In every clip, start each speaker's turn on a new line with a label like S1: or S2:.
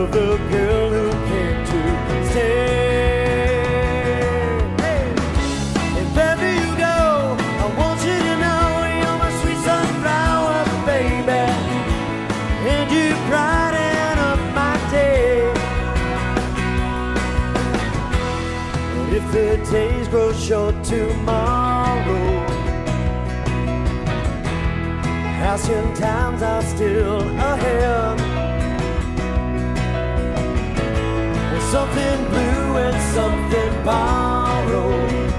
S1: of the girl who came to stay. Hey. If ever you go, I want you to know you're my sweet sunflower, baby, and you brighten up my day. But if the days grow short tomorrow, halcyon times are still ahead. There's something blue and something borrowed.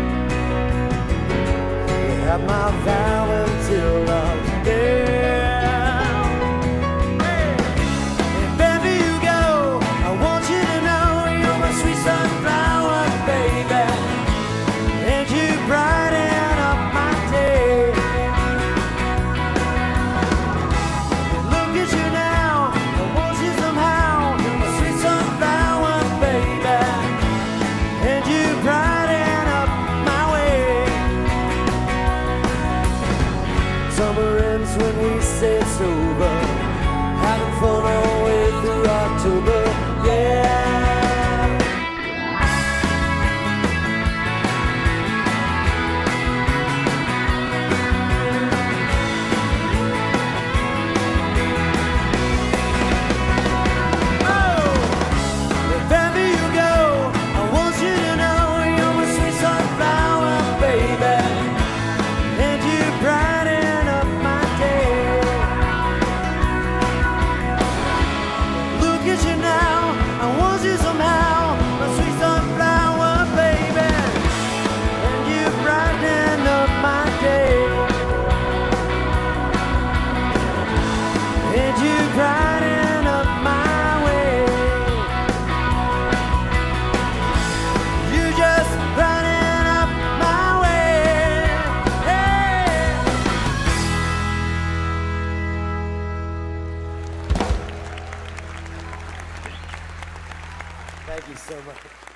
S1: You have my vow until I'm dead. Hey. If ever you go, I want you to know you're my sweet sunflower, baby, and you brighten up my day. Summer ends when we say it's over, having fun all the way through October, yeah. Oh, if ever you go, I want you to know you're my sweet sunflower, baby, and you brighten. Brighten up my way. You just brighten up my way. Hey. Thank you so much.